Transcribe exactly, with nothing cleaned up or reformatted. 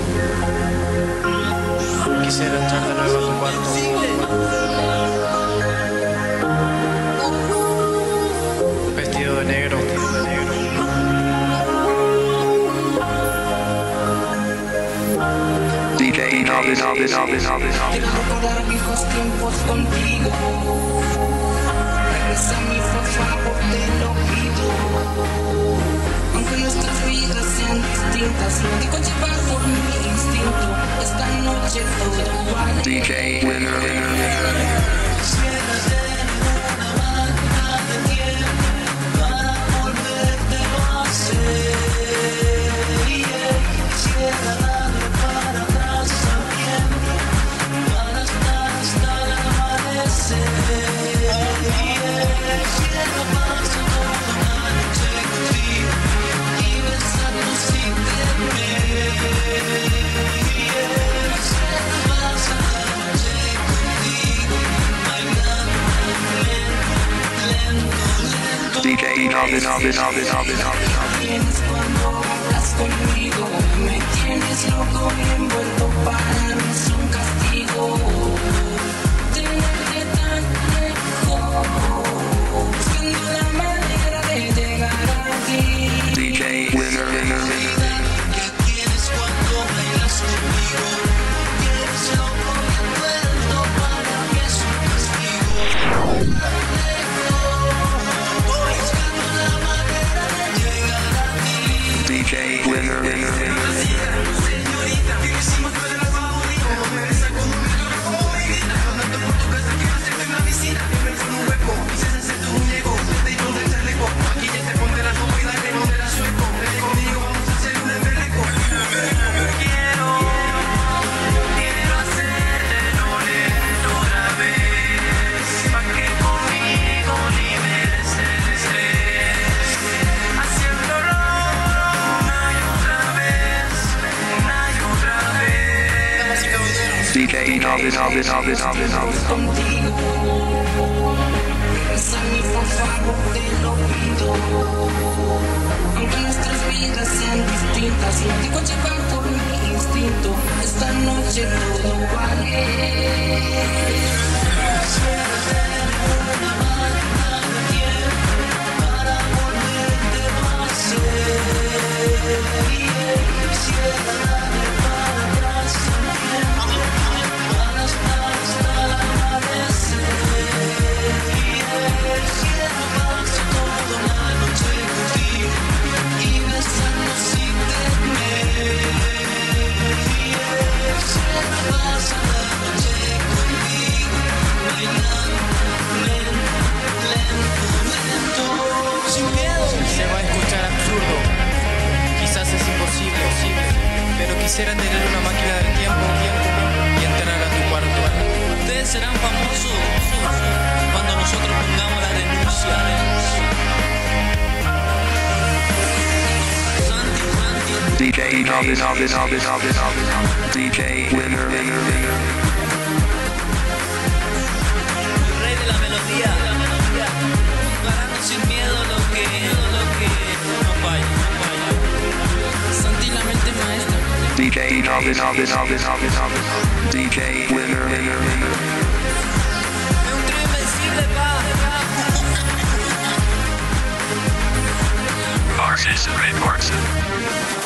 Quisiera entrar de nuevo a tu cuarto. Vestido de negro, vestido de negro. D J, Novis, Novis, Novis, Novis. Quiero recordar viejos tiempos contigo. Regresa mi por favor, te lo pido. Aunque nuestras vidas sean distintas, me dejo llevar por mi instinto. Esta noche todo vale. D J, winner, winner, winner. D J, Novis, Novis, Novis, Novis, Novis. Tienes cuando hablas conmigo, me tienes loco envuelto, para mí es un castigo tenerte tan lejos, buscando la manera de llegar a ti. D J, winner, winner, winner. ¿Qué tienes cuando bailas conmigo? Tienes loco envuelto, para mí es un castigo buscando la manera de llegar a ti. D J, winner, winner, winner. Señorita, que hicimos para la favorita. Me besa con un beso favorita. Andando por tu casa quiero hacerte una visita. Me en un hueco, quise hacerte un muñeco. Te digo del chaleco, aquí ya te pondré la ropa y la que no te la suelto. Vete conmigo, vamos a hacer un embeleco. Quiero, quiero hacerte lento otra vez. Pa' que conmigo liberes el estrés. Haciéndolo una y otra vez, una y otra vez. D J, Novis, Novis, Novis, Novis, Novis. Contigo, regresa a mí por favor, te lo pido. Aunque nuestras vidas sean distintas, me dejo llevar por mi instinto. Esta noche todo vale. Quisiera tener una máquina de tiempo para volverte a hacer. Quisiera darle para atrás también, para estar hasta el amanecer. Quisiera pasar toda la noche contigo y besarnos sin temer. Quisiera pasar la noche contigo, bailando lento, lento, lento, sin miedo. Se va a escuchar absurdo, quizás es imposible, pero quisiera tener una máquina del tiempo, tiempo y entrar a tu cuarto. Ustedes serán famosos cuando nosotros pongamos la denuncia. Santi, Santi. D J, Novis, Novis, Novis, Novis, Novis. D J, winner, winner, winner. El rey de la melodía. Pararnos sin miedo lo que, lo que nos falla, nos falla. Santi, la mente maestra. D J, Novis, Novis, Novis, Novis, Novis. D J, winner, winner, winner. Es un trío invencible, pa. Artisan, Ray Parkson.